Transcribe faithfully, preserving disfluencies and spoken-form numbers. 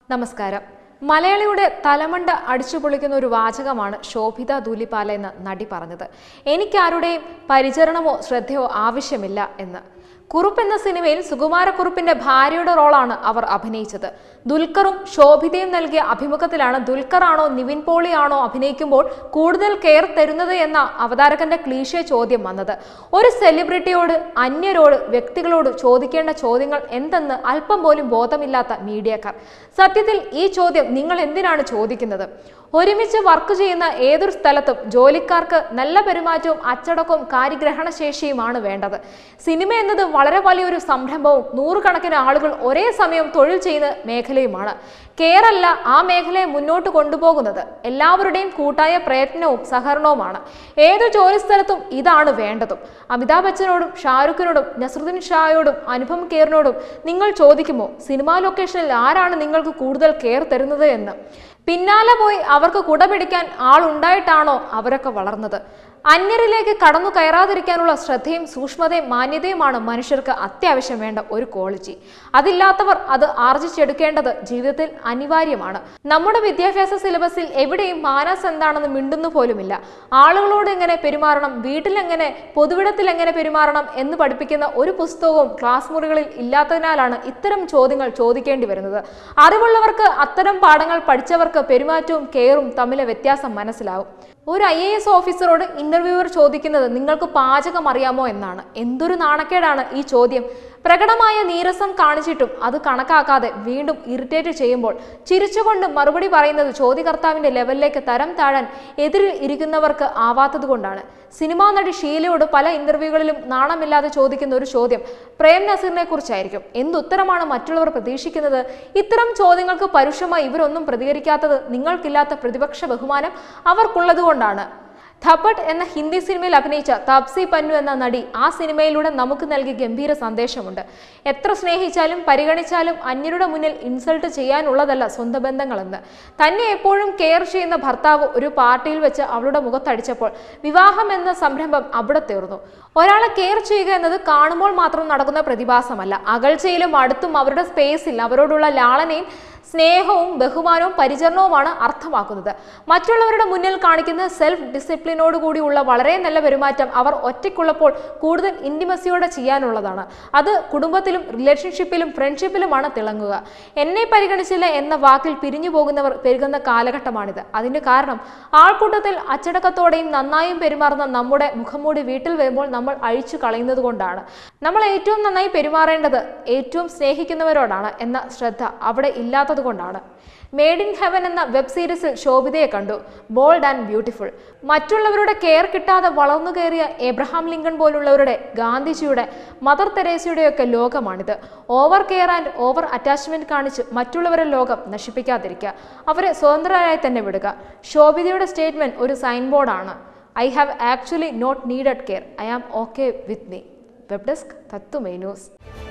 നമസ്കാരം. മലയാളിയുടെ തലമണ്ട അടിച്ചുപൊളിക്കുന്ന ഒരു വാചകമാണ് ശോഭിത ധൂലിപാല എന്ന നടി പറഞ്ഞത്. എനിക്കാരുടെയും പരിചരണമോ ശ്രദ്ധയോ ആവശ്യമില്ല എന്ന്. കുറുപ്പ് എന്ന സിനിമയിൽ സുകുമാരക്കുറുപ്പിന്റെ ഭാര്യയുടെ റോളാണ് അവർ അഭിനയിച്ചത്. ദുൽഖറും ശോഭിതയും നൽകിയ അഭിമുഖത്തിലാണ് ദുൽഖറാണോ നിവിൻ പോളിയാണോ അഭിനയിക്കുമ്പോൾ കൂടുതൽ കെയർ തരുന്നത് എന്ന അവതാരകന്റെ ക്ലീശേ ചോദ്യം വന്നത്. ഒരു സെലിബ്രിറ്റിയോട്, അന്യരോട്, വ്യക്തികളോട് ചോദിക്കേണ്ട ചോദ്യങ്ങൾ എന്തെന്ന് അല്പം പോലും ബോധമില്ലാത്ത മീഡിയക്കാർ. സത്യത്തിൽ ഈ ചോദ്യം നിങ്ങൾ എന്തിനാണ് ചോദിക്കുന്നത്? ഒരുമിച്ച് വർക്ക് ചെയ്യുന്ന ഏതൊരു സ്ഥലത്തും ജോലിക്കാർക്ക് നല്ല പെരുമാറ്റവും അച്ചടക്കവും കാര്യഗ്രഹണശേഷിയുമാണ് വേണ്ടത്. സിനിമ എന്നത് വളരെ വലിയൊരു സംരംഭവും നൂറുകണക്കിന് ആളുകൾ ഒരേ സമയം തൊഴിൽ ചെയ്യുന്ന മേഖലയുമാണ്. കെയർ അല്ല ആ മേഖലയെ മുന്നോട്ട് കൊണ്ടുപോകുന്നത്. എല്ലാവരുടെയും കൂട്ടായ പ്രയത്നവും സഹകരണവുമാണ്. ഏതു ജോലി സ്ഥലത്തും ഇതാണ് വേണ്ടതും. അമിതാഭ് ബച്ചനോടും ഷാരൂഖിനോടും നസറുദ്ദീൻ ഷായോടും അനുപം ഖേറിനോടും നിങ്ങൾ ചോദിക്കുമോ സിനിമാ ലൊക്കേഷനിൽ ആരാണ് നിങ്ങൾക്ക് കൂടുതൽ കെയർ തരുന്നത് എന്ന്? പിന്നാലെ പോയി അവർക്ക് കുടപിടിക്കാൻ ആളുണ്ടായിട്ടാണോ അവരൊക്കെ വളർന്നത്? അന്യരിലേക്ക് കടന്നു കയറാതിരിക്കാനുള്ള ശ്രദ്ധയും സൂക്ഷ്മതയും മാന്യതയുമാണ് മനുഷ്യർക്ക് അത്യാവശ്യം വേണ്ട ഒരു ക്വാളിറ്റി. അതില്ലാത്തവർ അത് ആർജിച്ചെടുക്കേണ്ടത് ജീവിതത്തിൽ അനിവാര്യമാണ്. നമ്മുടെ വിദ്യാഭ്യാസ സിലബസിൽ എവിടെയും മാനസ് എന്താണെന്ന് മിണ്ടുന്നു പോലുമില്ല. ആളുകളോട് എങ്ങനെ പെരുമാറണം, വീട്ടിലെങ്ങനെ, പൊതുവിടത്തിൽ എങ്ങനെ പെരുമാറണം എന്ന് പഠിപ്പിക്കുന്ന ഒരു പുസ്തകവും ക്ലാസ് മുറികളിൽ ഇല്ലാത്തതിനാലാണ് ഇത്തരം ചോദ്യങ്ങൾ ചോദിക്കേണ്ടി വരുന്നത്. അറിവുള്ളവർക്ക് അത്തരം പാഠങ്ങൾ പഠിച്ചവർക്ക് പെരുമാറ്റവും കെയറും തമ്മിലെ വ്യത്യാസം മനസ്സിലാവും. ഒരു ഐ എ എസ് ഓഫീസറോട് ഇന്റർവ്യൂവർ ചോദിക്കുന്നത് നിങ്ങൾക്ക് പാചകം അറിയാമോ എന്നാണ്. എന്തൊരു നാണക്കേടാണ് ഈ ചോദ്യം. പ്രകടമായ നീരസം കാണിച്ചിട്ടും അത് കണക്കാക്കാതെ വീണ്ടും ഇറിറ്റേറ്റ് ചെയ്യുമ്പോൾ ചിരിച്ചുകൊണ്ട് മറുപടി പറയുന്നത് ചോദ്യകർത്താവിന്റെ ലെവലിലേക്ക് തരം താഴാൻ എതിരിൽ ഇരിക്കുന്നവർക്ക് ആവാത്തത് കൊണ്ടാണ്. സിനിമാ നടി ഷീലയോട് പല ഇന്റർവ്യൂകളിലും നാണമില്ലാതെ ചോദിക്കുന്ന ഒരു ചോദ്യം പ്രേം നസീറിനെ കുറിച്ചായിരിക്കും. എന്തുത്തരമാണ് മറ്റുള്ളവർ പ്രതീക്ഷിക്കുന്നത്? ഇത്തരം ചോദ്യങ്ങൾക്ക് പരുഷമായി ഇവരൊന്നും പ്രതികരിക്കാത്തത് നിങ്ങൾക്കില്ലാത്ത പ്രതിപക്ഷ ബഹുമാനം അവർക്കുള്ളത് കൊണ്ടാണ്. ധപ്പട്ട് എന്ന ഹിന്ദി സിനിമയിൽ അഭിനയിച്ച താപ്സി പന്നു എന്ന നടി ആ സിനിമയിലൂടെ നമുക്ക് നൽകിയ ഗംഭീര സന്ദേശമുണ്ട്. എത്ര സ്നേഹിച്ചാലും പരിഗണിച്ചാലും അന്യരുടെ മുന്നിൽ ഇൻസൾട്ട് ചെയ്യാനുള്ളതല്ല സ്വന്തം ബന്ധങ്ങളെന്ന്. തന്നെ എപ്പോഴും കെയർ ചെയ്യുന്ന ഭർത്താവ് ഒരു പാർട്ടിയിൽ വെച്ച് അവളുടെ മുഖത്തടിച്ചപ്പോൾ വിവാഹം എന്ന സംരംഭം അവിടെ തീർന്നു. ഒരാളെ കെയർ ചെയ്യുക എന്നത് കാണുമ്പോൾ മാത്രം നടക്കുന്ന പ്രതിഭാസമല്ല. അകൽച്ചയിലും അടുത്തും അവരുടെ സ്പേസിൽ അവരോടുള്ള ലാളനയും സ്നേഹവും ബഹുമാനവും പരിചരണവുമാണ് അർത്ഥമാക്കുന്നത്. മറ്റുള്ളവരുടെ മുന്നിൽ കാണിക്കുന്ന സെൽഫ് ഡിസിപ്ലിനോട് കൂടിയുള്ള വളരെ നല്ല പെരുമാറ്റം അവർ ഒറ്റയ്ക്കുള്ളപ്പോൾ കൂടുതൽ ഇന്റിമസിയോടെ ചെയ്യാനുള്ളതാണ്. അത് കുടുംബത്തിലും റിലേഷൻഷിപ്പിലും ഫ്രണ്ട്ഷിപ്പിലുമാണ് തിളങ്ങുക. എന്നെ പരിഗണിച്ചില്ല എന്ന വാക്കിൽ പിരിഞ്ഞു പോകുന്നവർ പെരുകുന്ന കാലഘട്ടമാണിത്. അതിന് കാരണം ആൾക്കൂട്ടത്തിൽ അച്ചടക്കത്തോടെയും നന്നായും പെരുമാറുന്ന നമ്മുടെ മുഖംമൂടി വീട്ടിൽ വരുമ്പോൾ നമ്മൾ അഴിച്ചു കളയുന്നത് കൊണ്ടാണ്. നമ്മൾ ഏറ്റവും നന്നായി പെരുമാറേണ്ടത് ഏറ്റവും സ്നേഹിക്കുന്നവരോടാണ് എന്ന ശ്രദ്ധ അവിടെ ഇല്ലാത്ത കൊണ്ടാണ്. മേഡ് ഇൻ ഹെവൻ എന്ന വെബ് സീരീസിൽ ശോഭിതയെ കണ്ടു. Bold and beautiful. മറ്റുള്ളവരുടെ കെയർ കിട്ടാതെ വളർന്നു കയറിയ എബ്രഹാം ലിങ്കൺ പോലുള്ളവരുടെ, ഗാന്ധിജിയുടെ, മദർ തെരേസയുടെയൊക്കെ ലോകമാണിത്. Over care and over attachment കാണിച്ച് മറ്റുള്ളവരുടെ ലോകം നശിപ്പിക്കാതിരിക്കുക. അവരെ സ്വതന്ത്രരായി തന്നെ വിടുക. ശോഭിതയുടെ സ്റ്റേറ്റ്മെന്റ് ഒരു സൈൻ ബോർഡാണ്. I have actually not needed care. I am okay with me. Web desk Tattvamayi news.